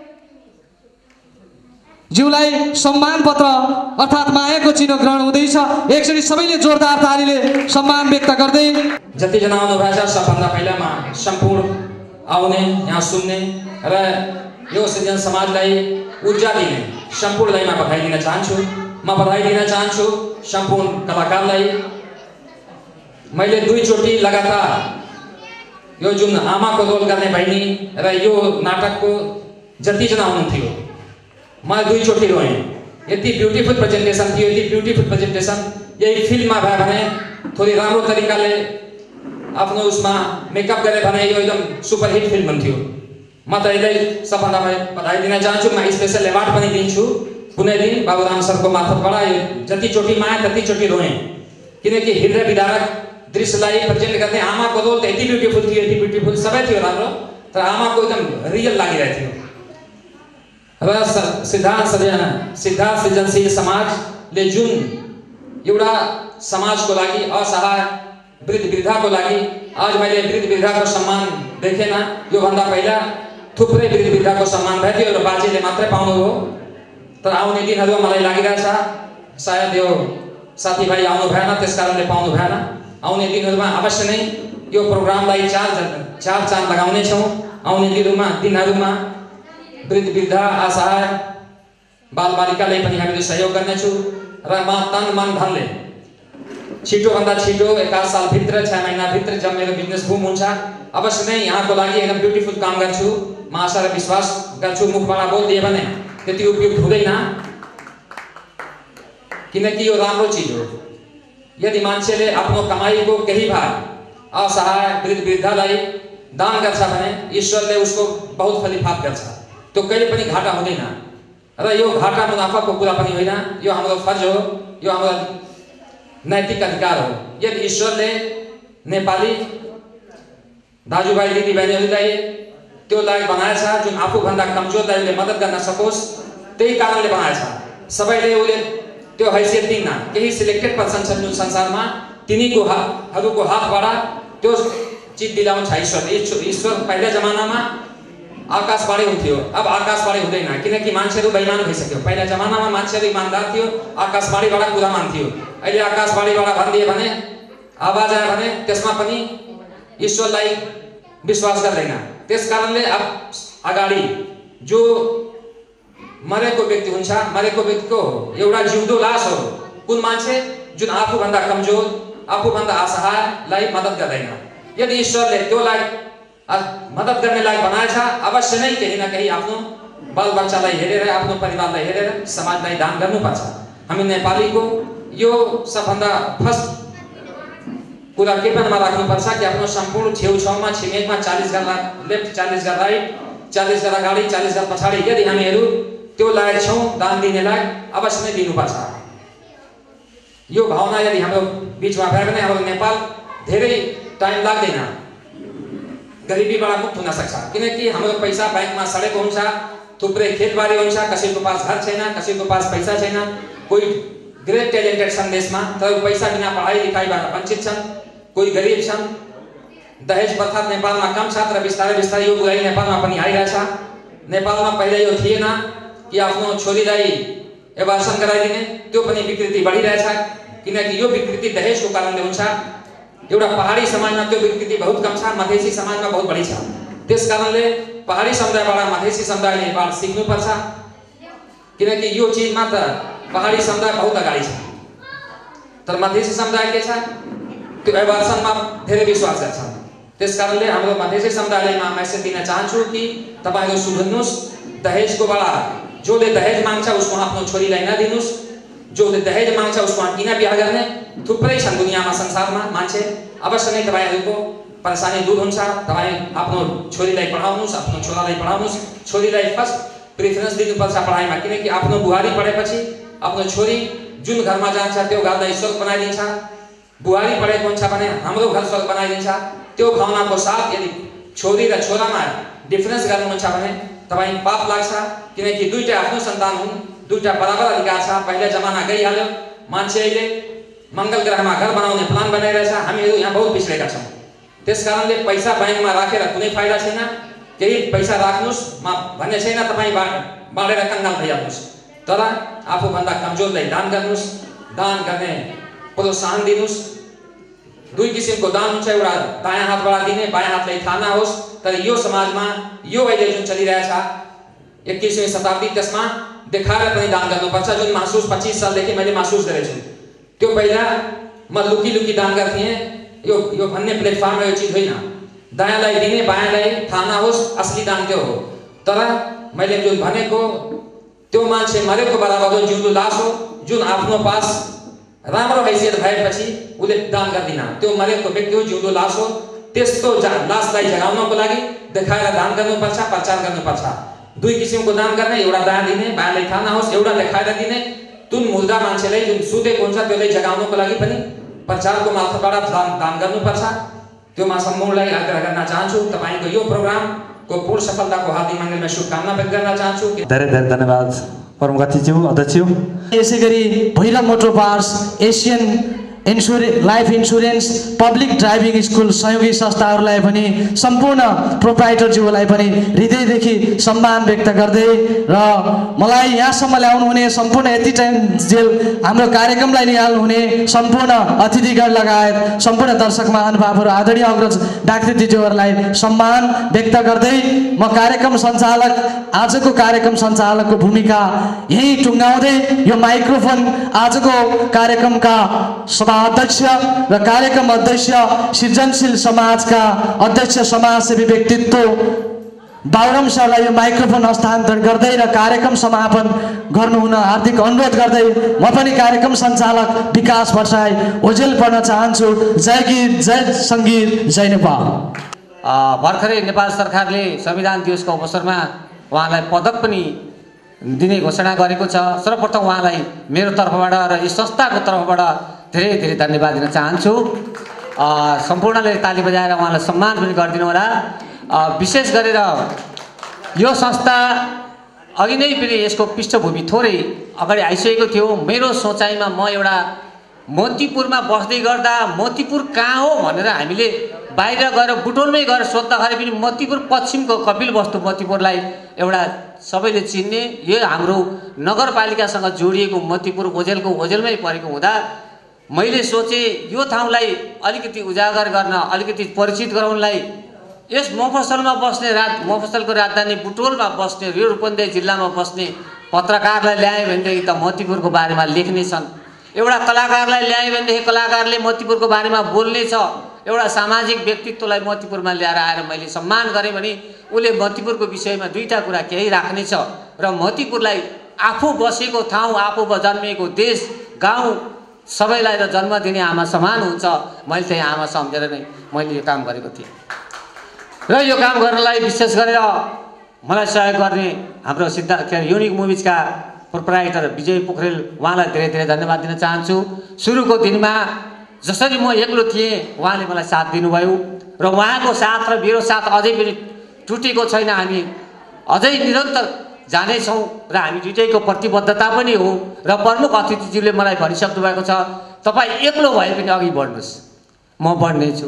ज्यूलाई सम्मान पत्र अर्थात् मायाको चिनो ग्रहण हुँदैछ। एकचोटि सबैले जोरदार तालीले सम्मान व्यक्त गर्दै जतिजना आउनुभएको छ सबभन्दा पहिला म सम्पूर्ण आउने यहाँ सुन्ने र यो सृजन समाजलाई ऊर्जा दिने सम्पूर्णलाई म बधाई दिन चाहन्छु। म बधाई दिन चाहन्छु सम्पूर्ण कलाकारलाई। मैले दुईचोटि लगातार यो जुन आमाको रोल गर्ने बहिनी र यो नाटकको जतिजना हुनुहुन्थ्यो मलाई दुईचोटि रोएँ। यति ब्युटिफुल प्रेजेन्टेसन थियो, यति ब्युटिफुल प्रेजेन्टेसन। यही फिल्ममा भयो भने थोरै राम्रो तरिकाले आफ्नो उसमा मेकअप गरे भने यो एकदम सुपरहिट फिल्म हुन्थ्यो। म त यसलाई सबभन्दा बधाई दिन चाहन्छु। म स्पेसल एवार्ड पनि दिन्छु कुनै दिन बाबुराम सरको मार्फतबाट। यो जतिचोटि माया त्यतिचोटि रोएँ, किनकि हृदय विदारक दृश्यलाई प्रेजेन्ट गर्ने आमाको रोल त यति ब्युटिफुल थियो, यति ब्युटिफुल सबै थियो राम्रो, तर आमाको एकदम रियल लागिरहेको थियो। र सिद्धार्थ सृजन सिद्धार्थ सृजनशील समाजले जुन एउटा समाजको लागि असहाय वृद्ध वृद्धाको लागि आज मैले वृद्ध वृद्धाको सम्मान देखेन। योभन्दा पहिला थुप्रै वृद्ध वृद्धाको सम्मान भएको थियो र बाजेले मात्रै पाउनुभयो। तर आउने दिनहरू मलाई लागिरहेछ सायद यो साथीभाइ आउनु भएन, त्यस कारणले पाउनु भएन। आउने दिनहरूमा अवश्य नै यो प्रोग्रामलाई चार चार चाँद लगाउनेछौँ। आउने दिनहरूमा दिनहरूमा वृद्ध वृद्ध असहाय बालबालिकालाई पनि हामीले सहयोग गर्नेछु र म तन मन धनले छिटोभन्दा छिटो एकाध सालभित्र छ महिनाभित्र जब मेरो बिजनेस बुम हुन्छ अवश्य नै यहाँको लागि एकदम ब्युटिफुल काम गर्छु। म आशा र विश्वास गर्छु मुखबाट बोलिदिए भने त्यति उपयुक्त हुँदैन, किनकि यो राम्रो चिज हो। यदि मान्छेले आफ्नो कमाईको केही भाग असहाय वृद्ध वृद्धलाई दान गर्छ भने ईश्वरले उसको बहुत फलिफाप गर्छ। त्यो कहिले पनि घाटा हुँदैन र यो घाटा मुनाफाको कुरा पनि होइन। यो हाम्रो फर्ज हो, यो हाम्रो नैतिक अधिकार हो। यदि ईश्वरले नेपाली दाजुभाइ दिदीबहिनीहरूलाई त्यो लायक बनाएछ जुन आफूभन्दा कमजोरलाई उसले मद्दत गर्न सकोस्, त्यही कारणले बनाएछ। सबैले उसले त्यो हैसियत दिन्न। केही सिलेक्टेड पर्सन छन् जुन संसारमा तिनीको हातहरूको हातबाट त्यो चिज दिलाउँछ ईश्वरले। ईश्वर पहिला जमानामा आकाशबाणी हुन्थ्यो, अब आकाशबाणी हुँदैन, किनकि मान्छेहरू बेइमान भइसक्यो। पहिला जमानामा मान्छेहरू इमान्दार थियो, आकाशबाणीबाट कुरा मान्थ्यो। अहिले आकाशबाणीबाट भनिदिए भने आवाज आयो भने त्यसमा पनि ईश्वरलाई विश्वास गर्दैन। त्यस कारणले अब अगाडि जो मरेको व्यक्ति हुन्छ, मरेको व्यक्तिको एउटा जिउँदो लास हो कुन मान्छे जुन आफूभन्दा कमजोर आफूभन्दा असहायलाई मद्दत गर्दैन। यदि ईश्वरले त्योलाई मद्दत गर्ने लायक बनाएछ अवश्य नै केही न केही आफ्नो बालबच्चालाई हेरेर आफ्नो परिवारलाई हेरेर समाजलाई दान गर्नुपर्छ। हामी नेपालीको यो सबभन्दा फर्स्ट कुरा के मनमा राख्नुपर्छ कि आफ्नो सम्पूर्ण छेउछाउमा छिमेकमा चालिस घर लेफ्ट, चालिस घर राइट, चालिस घर अगाडि, चालिस घर पछाडि यदि हामीहरू त्यो लायक छौँ दान दिने लायक अवश्य नै दिनुपर्छ। यो भावना यदि हाम्रो बिचमा भयो भने हाम्रो नेपाल धेरै टाइम लाग्दैन, गरिबीबाट मुक्त हुन सक्छ। किनकि हाम्रो पैसा ब्याङ्कमा सडेको हुन्छ, थुप्रै खेतबारी हुन्छ, कसैको पास घर छैन, कसैको पास पैसा छैन, कोही ग्रेट ट्यालेन्टेड छन् देशमा तर पैसा बिना पढाइ लेखाइबाट वञ्चित छन्, कोही गरिब छन्। दहेज प्रथा नेपालमा कम छ तर बिस्तारै बिस्तारै यो बुराइ नेपालमा पनि आइरहेछ। नेपालमा पहिला यो थिएन कि आफ्नो छोरीलाई एबार्सन गराइदिने, त्यो पनि विकृति बढिरहेछ, किनकि यो विकृति दहेजको कारणले हुन्छ। एउटा पहाडी समाजमा त्यो विकृति बहुत कम छ, मधेसी समाजमा बहुत बढी छ। त्यस कारणले पहाडी समुदायबाट मधेसी समुदायले बात सिक्नुपर्छ किनकि यो चिजमा त पहाडी समुदाय बहुत अगाडि छ तर मधेसी समुदाय के छ त्यो एभर्सनमा धेरै विश्वास गर्छन् त्यस कारणले हाम्रो मधेसी समुदायले म मेसेज दिन चाहन्छु कि तपाईहरु सुन्नुस् दहेजको बडा जोले दहेज माग्छ उसको आफ्नो छोरीलाई नदिनुस् जोले दहेज माग्छ उसको किन बिहा गर्ने थुप्रै छन् दुनियामा संसारमा मान्छे अवश्य नै तपाईहरुको परेशानी दूर हुन्छ तपाई आफ्नो छोरीलाई पढाउनुस् आफ्नो छोरालाई पढाउनुस् छोरीलाई फर्स्ट प्रेफरेन्स दिनुपर्छ पढाइमा किनकि आफ्नो बुहारी पढेपछि आफ्नो छोरी जुन घरमा जान्छ त्यो घरलाई स्वर्ग बनाइदिन्छ बुहारी पढेको हुन्छ भने हाम्रो घर स्वर्ग बनाइदिन्छ त्यो भावनाको साथ यदि छोरी र छोरामा डिफरेन्स गर्नुहुन्छ भने तपाई पाप लाग्छ किनकि दुईटा आफ्नो सन्तान हुन् दुईटा बराबर अधिकार छ पहिलो जमाना गइहाल्यो मान्छे अहिले मंगल ग्रहमा घर बनाउने प्लान बनाइरहेछ हामीहरु यहाँ बहुत पिछडेका छौं त्यसकारणले पैसा बैंकमा राखेर कुनै फाइदा छैन केही पैसा राख्नुस् म भन्ने छैन तपाई बाँडेर कंगाल भइहाल्नुस् तर आफू भन्दा कमजोरलाई दान गर्नुस् दान गर्ने प्रोत्साहन दिनुस् दुई किसिमको दान हुन्छ एउटा दायाँ हातबाट दिने बायाँ हातलाई थाहा नहोस् तर यो समाजमा यो अहिले जुन चलिरहेछ एक्काइसौं शताब्दी त्यसमा देखाएर पनि दान गर्नुपर्छ जुन महसुस पच्चीस सालदेखि मैले महसुस गरेछु त्यो पहिला म लुकी लुकी दान गर्थे यो यो भन्ने प्लेटफर्ममा यो चीज होइन दायाँलाई दिने बायाँलाई थाहा नहोस् असली दान त्यो हो तर मैले जुन भनेको त्यो मान्छे मरेको बराबर हो जिउँदो लास हो जुन आफ्नो पास राम्रो हैसियत भएपछि उले दान गर्दिन त्यो मरेको व्यक्ति हो जिउँदो लास हो त्यस्तो लासलाई जगाउनको लागि देखाएर दान गर्नुपर्छ प्रचार गर्नुपर्छ दुई किसिमको दान गर्ने एउटा दान दिने बायाँलाई थाहा नहोस् एउटा देखाएर दिने जुन मुर्दा मान्छेलाई जुन सुतेको हुन्छ त्यसलाई जगाउनको लागि पनि प्रचारको मार्फतबाट दान दान गर्नुपर्छ त्यो म सम्पूर्णलाई आग्रह गर्न चाहन्छु तपाईको यो प्रोग्रामको पूर्ण सफलताको हार्दिक मङ्गलमय शुभकामना व्यक्त गर्न चाहन्छु धेरै धेरै धन्यवाद परमगतिज्यू अध्यक्ष यसैगरी भैरव मोटर पार्ट्स एसियन इन्स्योरे life insurance public driving school सहयोगी संस्थाहरूलाई पनि सम्पूर्ण प्रोप्राइटरज्यूलाई पनि हृदयदेखि सम्मान व्यक्त गर्दै र मलाई यहाँसम्म ल्याउनुहुने सम्पूर्ण यति टाइम जेल हाम्रो कार्यक्रमलाई निहाल्नुहुने सम्पूर्ण अतिथिगण लगायत सम्पूर्ण दर्शक महानुभावहरू आदरणीय अग्रज डाक्टर दिदीहरूलाई सम्मान व्यक्त गर्दै म कार्यक्रम सञ्चालक आजको कार्यक्रम सञ्चालकको भूमिका यही टुङ्गाउँदै यो माइक्रोफोन आजको कार्यक्रमका अध्यक्ष र कार्यक्रम अध्यक्ष सृजनशील समाजका अध्यक्ष समाजसेवी व्यक्तित्व बाबुराम सरलाई यो माइक्रोफोन हस्तान्तरण गर्दै र कार्यक्रम समापन गर्नुहुन हार्दिक अनुरोध गर्दै म पनि कार्यक्रम सञ्चालक विकास भट्टराई ओजेल पढ्न चाहन्छु। जय गीत जय सङ्गीत जय नेपाल। भर्खरै नेपाल सरकारले संविधान दिवसको अवसरमा उहाँलाई पदक पनि दिने घोषणा गरेको छ। सर्वप्रथम उहाँलाई मेरो तर्फबाट र यस संस्थाको तर्फबाट धेरै धेरै धन्यवाद दिन चाहन्छु। सम्पूर्णले ताली बजाएर उहाँलाई सम्मान पनि गरिदिनु होला। विशेष गरेर यो संस्था अघि नै पनि यसको पृष्ठभूमि थोरै अगाडि आइसकेको थियो। मेरो सोचाइमा म एउटा मोतीपुरमा बस्दै गर्दा मोतीपुर कहाँ हो भनेर हामीले बाहिर गएर बुटोलमै गएर सोद्धाखेरि पनि मोतीपुर पश्चिमको कपिलवस्तु मोतीपुरलाई एउटा सबैले चिन्ने यो हाम्रो नगरपालिकासँग जोडिएको मोतीपुर ओजेलको ओजेलमै परेको हुँदा मैले सोचे यो ठाउँलाई अलिकति उजागर गर्न अलिकति परिचित गराउनलाई यस मफसलमा बस्ने रात मफसलको राजधानी बुटोलमा बस्ने यो रूपन्देही जिल्लामा बस्ने पत्रकारलाई ल्याए भनेदेखि त मोतीपुरको बारेमा लेख्ने छन्। एउटा कलाकारलाई ल्याए भनेदेखि कलाकारले मोतीपुरको बारेमा बोल्ने छ। एउटा सामाजिक व्यक्तित्वलाई मोतीपुरमा ल्याएर आएर मैले सम्मान गरेँ भने उसले मोतीपुरको विषयमा दुईटा कुरा केही राख्ने छ र मोतीपुरलाई आफू बसेको ठाउँ आफू जन्मिएको देश गाउँ सबैलाई र जन्म दिने आमा समान हुन्छ। मैले चाहिँ आमा सम्झेर नै मैले यो काम गरेको थिएँ र यो काम गर्नलाई विशेष गरेर मलाई सहयोग गर्ने हाम्रो सिद्धार्थ के युनिक मुभिजका प्रोप्राइटर विजय पोखरेल उहाँलाई धेरै धेरै धन्यवाद दिन चाहन्छु। सुरुको दिनमा जसरी म एक्लो थिएँ उहाँले मलाई साथ दिनुभयो र उहाँको साथ र मेरो साथ अझै पनि टुटेको छैन। हामी अझै निरन्तर जानेछौँ र हामी दुईटैको प्रतिबद्धता पनि हो र प्रमुख अतिथिज्यूले मलाई भनिसक्नु भएको छ तपाईँ एक्लो भए पनि अघि बढ्नुहोस् म बढ्नेछु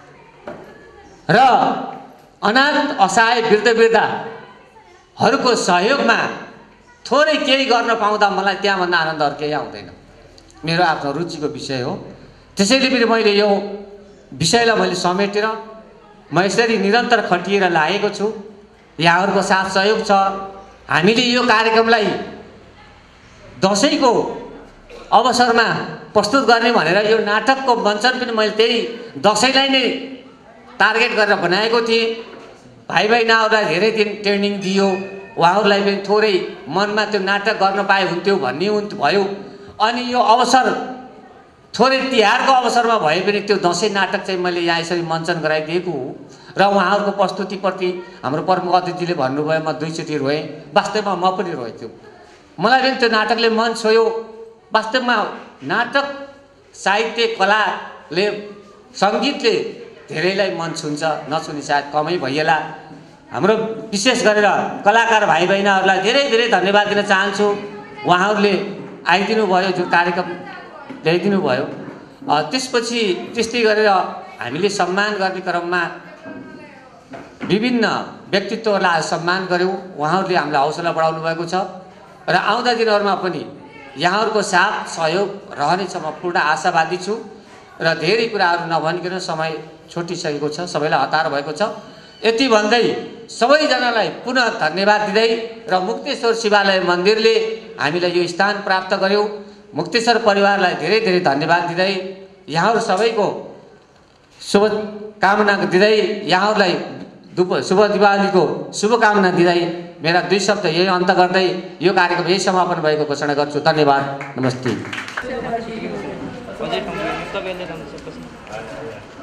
र अनाथ असहाय वृद्ध वृद्धाहरूको सहयोगमा थोरै केही गर्न पाउँदा मलाई त्यहाँभन्दा आनन्द अरू केही आउँदैन। मेरो आफ्नो रुचिको विषय हो। त्यसैले पनि मैले यो विषयलाई मैले समेटेर म यसरी निरन्तर खटिएर लागेको छु। यहाँहरूको साथ सहयोग छ। हामीले यो कार्यक्रमलाई दसैँको अवसरमा प्रस्तुत गर्ने भनेर यो नाटकको मञ्चन पनि मैले त्यही दसैँलाई नै टार्गेट गरेर बनाएको थिएँ। भाइ बहिनीहरूलाई धेरै दिन ट्रेनिङ दियो, उहाँहरूलाई पनि थोरै मनमा त्यो नाटक गर्न पाए हुन्थ्यो भन्ने हुन्थ्यो भयो। अनि यो अवसर थोरै तिहारको अवसरमा भए पनि त्यो दसैँ नाटक चाहिँ मैले यहाँ यसरी मञ्चन गराइदिएको हो। र उहाँहरूको प्रस्तुतिप्रति हाम्रो प्रमुख अतिथिले भन्नुभयो म दुईचोटि रोएँ, वास्तवमा म पनि रोएँ। त्यो मलाई पनि त्यो नाटकले मन छोयो। वास्तवमा नाटक साहित्य कलाले सङ्गीतले धेरैलाई मन छुन्छ, नछुने सायद कमै भइएला। हाम्रो विशेष गरेर कलाकार भाइ बहिनीहरूलाई धेरै धेरै धन्यवाद दिन चाहन्छु। उहाँहरूले आइदिनु भयो, जो कार्यक्रम ल्याइदिनु भयो। त्यसपछि त्यस्तै गरेर हामीले सम्मान गर्ने क्रममा विभिन्न व्यक्तित्वहरूलाई सम्मान गऱ्यौँ। उहाँहरूले हामीलाई हौसला बढाउनु भएको छ र आउँदा दिनहरूमा पनि यहाँहरूको साथ सहयोग रहनेछ, म पूर्ण आशावादी छु। र धेरै कुराहरू नभनिकन समय छुटिसकेको छ, सबैलाई हतार भएको छ। यति भन्दै सबैजनालाई पुनः धन्यवाद दिँदै र मुक्तेश्वर शिवालय मन्दिरले हामीलाई यो स्थान प्राप्त गर्यो, मुक्तेश्वर परिवारलाई धेरै धेरै धन्यवाद दिँदै यहाँहरू सबैको शुभकामना दिँदै यहाँहरूलाई शुभ दिवालीको शुभकामना दिँदै मेरा दुई शब्द यही अन्त गर्दै यो कार्यक्रम यही समापन भएको घोषणा गर्छु। धन्यवाद, नमस्ते।